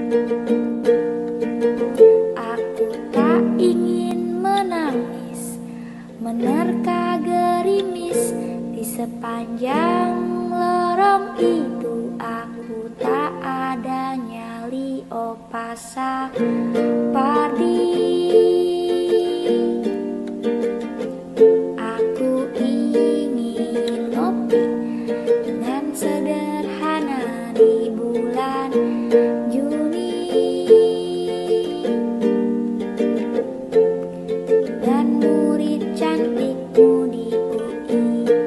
Aku tak ingin menangis, menerka gerimis di sepanjang lorong itu. Aku tak ada nyali, oh pasa pardi. Aku ingin ngopi dengan sederhana di bulan Juni, dan murid cantikmu di UI.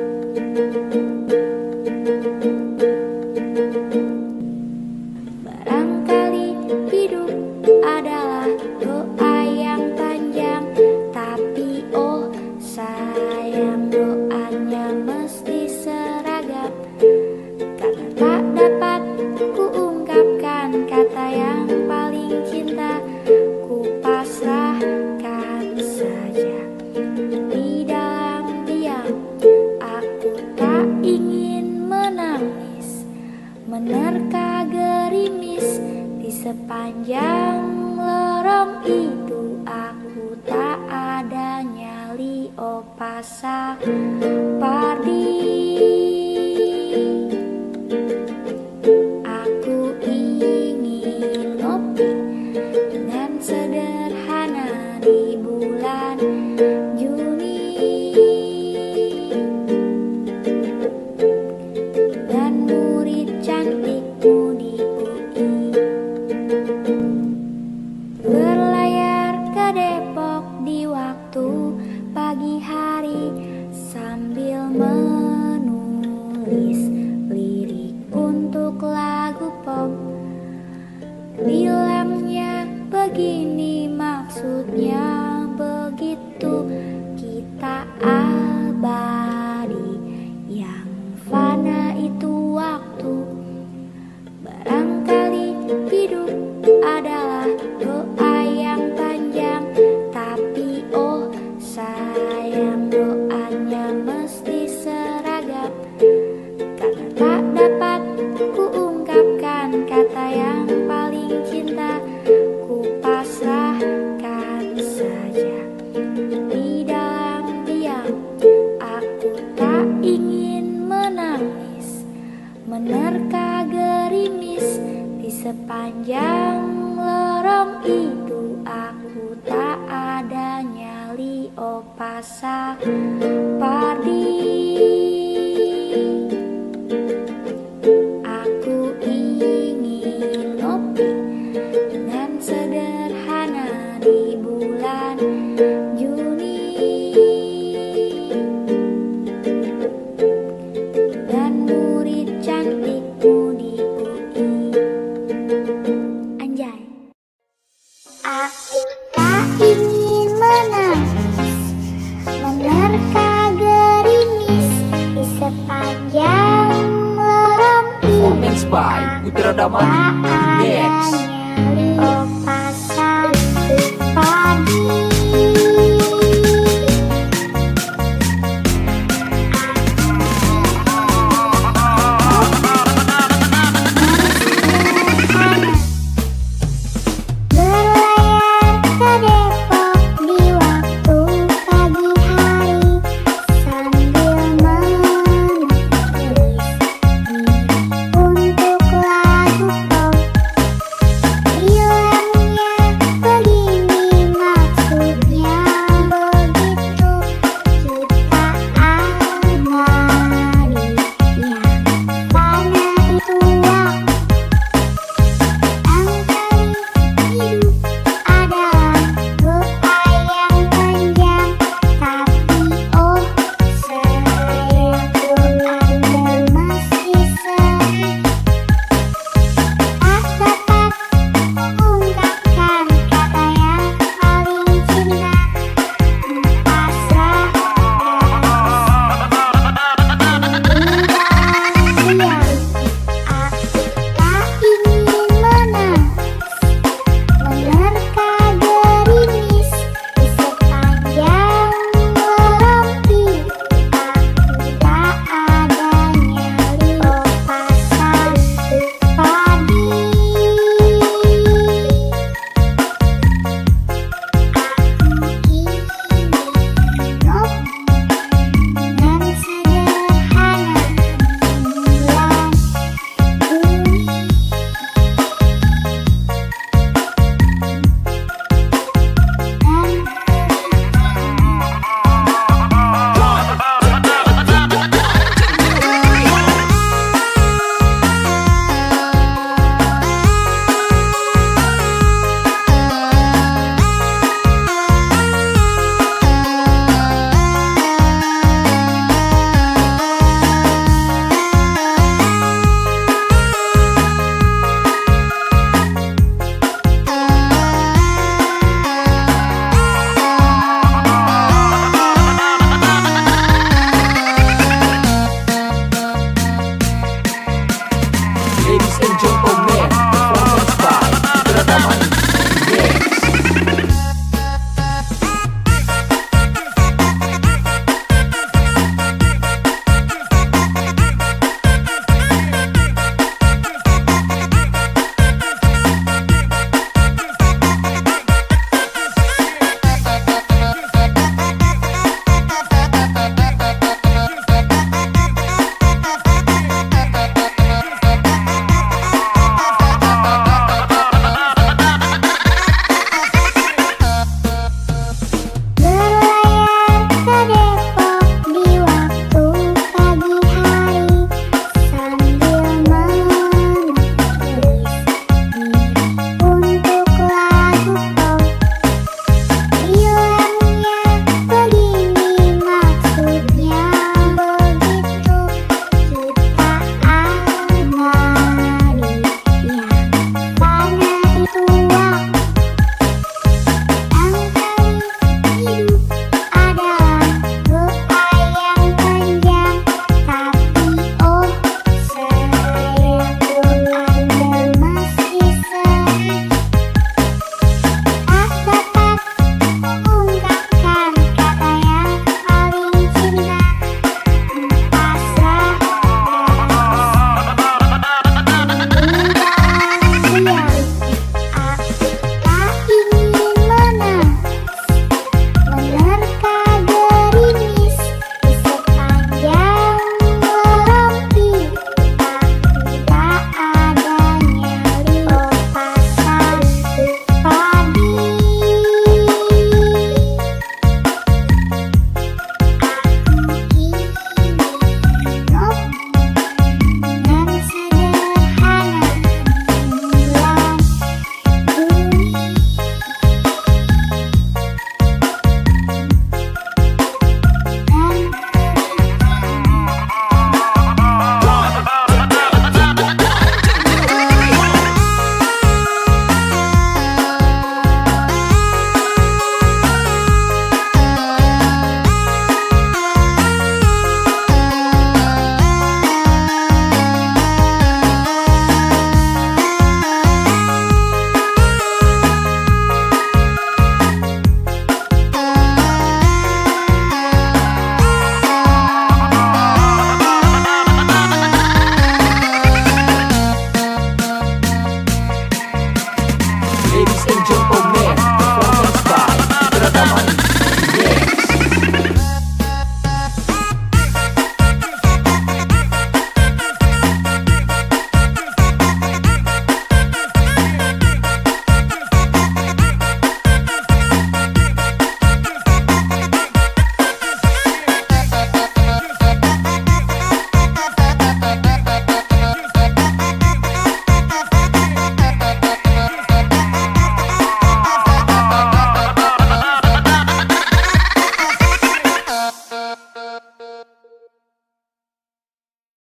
Barangkali hidup adalah doa yang panjang, tapi oh sayang, doanya mesti seragam. Karena tak dapat kuungkapkan kata yang paling cinta, ku pasrahkan saja di dalam diam. Aku tak ingin menangis, menerka gerimis di sepanjang lorong itu. Aku tak ada nyali, oh pasa pardi. Aku ingin ngopi dengan sederhana di bulan Juni, dan murid cantikmu di UI. Berlayar ke Depok di waktu pagi hari, sambil menulis lirik untuk lagu pop. Bilangnya begini, maksudnya begitu. Kita abadi, yang fana itu waktu. Barangkali hidup adalah doa yang panjang, tapi oh sayang, doanya mesti seragam. Karena tak dapat kuungkapkan kata yang paling cinta, ku pasrahkan saja di dalam diam. Aku tak ingin menangis, menerka gerimis di sepanjang lorong itu. Aku tak ada nyali, oh pasa pardi. Aku ingin ngopi dengan sederhana di bulan Juni, dan murid cantikmu di UI. Anjay. Aku tak ingin menangis, menerka gerimis di sepanjang lorong itu. Performance by Putra Damani Index.